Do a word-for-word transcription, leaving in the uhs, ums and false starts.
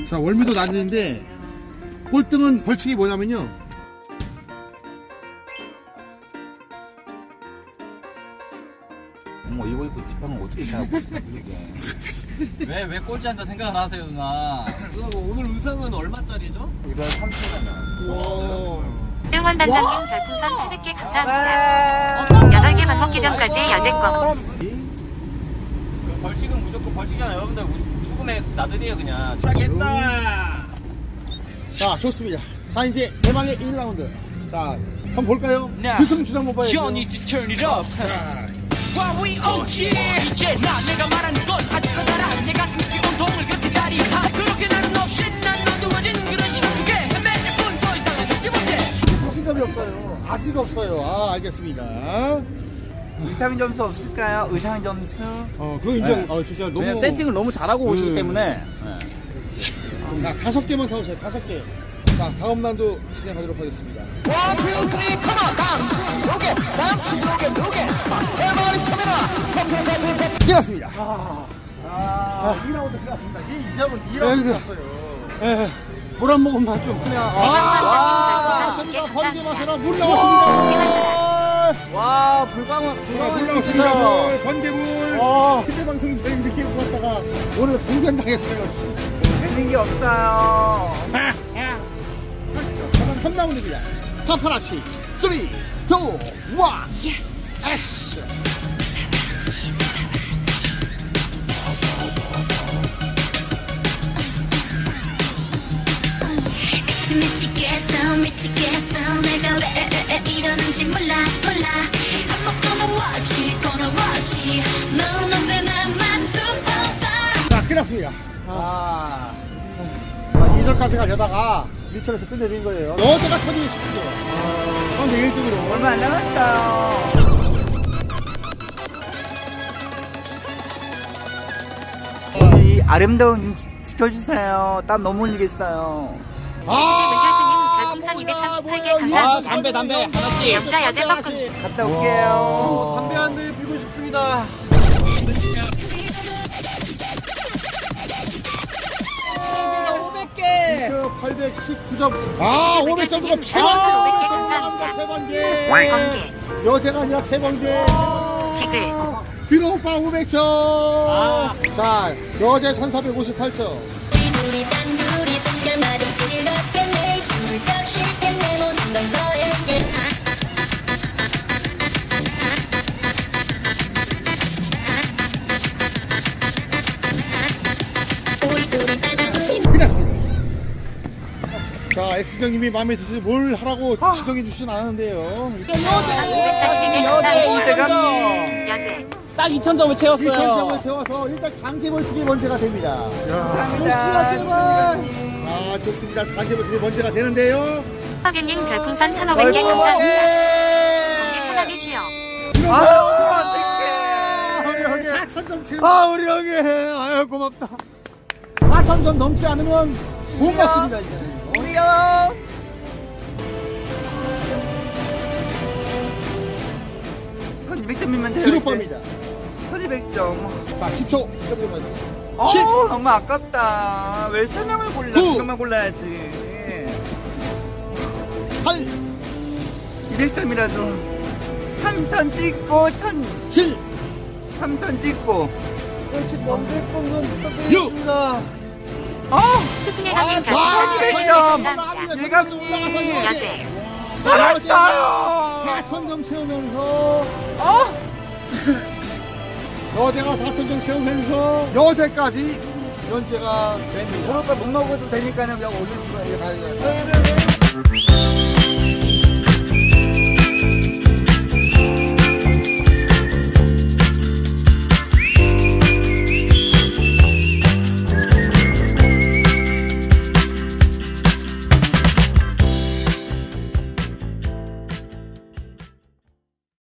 자, 월미도 낮은데 꼴등은 벌칙이 뭐냐면요, 어머, 이거 입고 뒷방은 어떻게 사고 이게. 왜, 왜 꼴찌한다 생각을 하세요, 누나? 누나, 오늘 의상은 얼마짜리죠? 이거 삼천만 원. 응원 단장님 별풍선 팔백 개 감사합니다. 여덟 개 밥 먹기 전까지 여제껌. 벌칙은 무조건 벌칙이잖아요. 여러분들 죽음의 나들이에요, 그냥. 시작했다! 자, 좋습니다. 자, 이제 대망의 일 라운드. 자, 한번 볼까요? 네. 규성준 한번 봐야죠. You need to turn it up. 자, While we 오지 이제 나 내가 말하는 건 아직 커다란 내 가슴 깊이 온통을 그렇게 자리하 그렇게 나는 없이 난 어두워진 그런 천국에 헤매는 뿐더 이상은 살지 못해. 자신감이 없어요. 아직 없어요. 아, 알겠습니다. 의상 점수 없을까요? 의상 점수? 어, 그거 인정. 네. 어, 진짜 너무. 네, 세팅을 너무 잘하고 오시기 음. 때문에. 네. 자, 다섯 개만 사오세요. 다섯 개. 자, 다음 라운드 진행하도록 하겠습니다. 원, 투, 쓰리, 컴온! 다음, 요게, 다음, 요게, 요게, 해머리 카메라! 끝났습니다. 아, 아, 이 라운드 끝났습니다. 이, 이 점은 이 라운드 끝났어요. 예, 물 한 모금만 좀 그냥. 아, 단장님 별풍선 번개 마셔라. 물 번개 나왔습니다. 마셔라. 와, 불광은, 자, 불광은 물 나왔습니다. 물, 번개물. 와. TV 저희 늦게 오고 갔다가 오늘 동견당했어요. 되는 게 없어요. 하시죠. 저는 삼 라운드입니다. 파파라치 삼, 이, 일, 액션. 미치겠어 미치겠어 내가 왜 이러는지 몰라 몰라 안 먹고 나왔지 걸어왔지 넌 언제나 my superstar. 자, 끝났습니다. 아, 이 절까지 가려다가 미천에서 끝내준 거예요. 여자가 터지고 싶죠. 현재 일 등으로. 얼마 안 남았어요. 이 아름다운 지켜주세요. 땀 너무 흘리겠어요. 에스지 물결프님 별풍선 이백삼십팔 개 감사합니다. 아, 담배, 담배, 하나씩. 남자 여제 뻐꾸미. 갔다 올게요. 오, 담배 한 대 피고 싶습니다. 오백 개! 팔백십구 점. 아, 오백 점도 오백 개 감사합니다. 최번개. 번개. 여제가 아니라 최번개. 디글. 비로 오빠 오백 점. 아. 자, 여제 천사백오십팔 점. 우리 단둘이 숨결마저 뜨겁게 내 숨을 벽실게 내 모든 걸 너에게 우리 우리 빨간 끝났습니다. 자, S정님이 마음에 드시지 뭘 하라고 지정해 주시진 않았는데요. 이백사십 개 여제 감사합니다. 여제. 딱 이천 점을 채웠어요. 이천 점을 채워서 일단 강제 벌칙이 먼저가 됩니다. 감사합니다. 제발. 자, 좋습니다. 강제 벌칙이 먼저가 되는데요. 허기님 별풍선 천오백 개 감사합니다. 공개 편하게 쉬어. 사천 점 채우. 아, 우리 형이. 아유, 고맙다. 사천 점 넘지 않으면 못 받습니다, 이제는. 우리 형. 천이백 점이면 돼요. 기록합니다. 천이백 점. 자, 십 초. 해보도록 어, 십. 너무 아깝다. 왜 세 명을 골라? 구. 그것만 골라야지. 팔, 이백 점이라도 삼천 찍고 천 칠, 삼천 찍고. 역시 먼저 꼽는 육. 부탁드리겠습니다. 어, 스승의감님 천이백 별풍선 점. 감사합니다. 예감님. 여제. 잘했어요. 사천 점 채우면서 어? 여제가 사천 점 채우면서 여제까지 연재가 됩니다. 오늘 못 먹어도 되니까는 그냥 올릴 수가 있어요.